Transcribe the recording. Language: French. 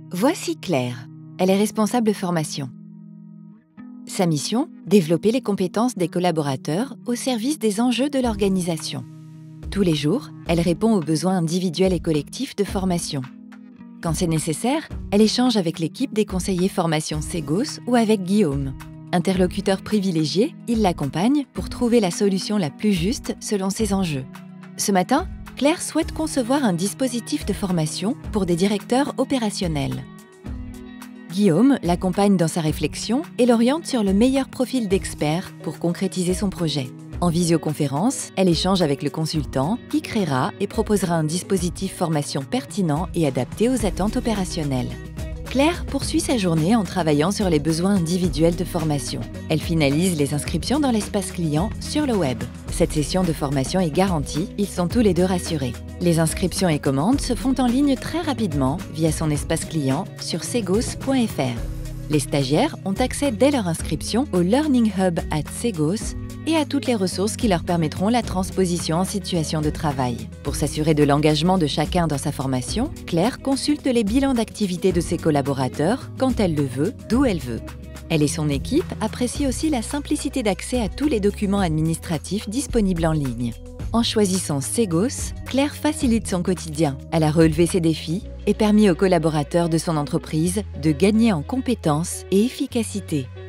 Voici Claire. Elle est responsable formation. Sa mission, développer les compétences des collaborateurs au service des enjeux de l'organisation. Tous les jours, elle répond aux besoins individuels et collectifs de formation. Quand c'est nécessaire, elle échange avec l'équipe des conseillers formation Segos ou avec Guillaume. Interlocuteur privilégié, il l'accompagne pour trouver la solution la plus juste selon ses enjeux. Ce matin, Claire souhaite concevoir un dispositif de formation pour des directeurs opérationnels. Guillaume l'accompagne dans sa réflexion et l'oriente sur le meilleur profil d'expert pour concrétiser son projet. En visioconférence, elle échange avec le consultant qui créera et proposera un dispositif formation pertinent et adapté aux attentes opérationnelles. Claire poursuit sa journée en travaillant sur les besoins individuels de formation. Elle finalise les inscriptions dans l'espace client sur le web. Cette session de formation est garantie, ils sont tous les deux rassurés. Les inscriptions et commandes se font en ligne très rapidement via son espace client sur segos.fr. Les stagiaires ont accès dès leur inscription au Learning Hub @Segos et à toutes les ressources qui leur permettront la transposition en situation de travail. Pour s'assurer de l'engagement de chacun dans sa formation, Claire consulte les bilans d'activité de ses collaborateurs quand elle le veut, d'où elle veut. Elle et son équipe apprécient aussi la simplicité d'accès à tous les documents administratifs disponibles en ligne. En choisissant Segos, Claire facilite son quotidien. Elle a relevé ses défis et permis aux collaborateurs de son entreprise de gagner en compétences et efficacité.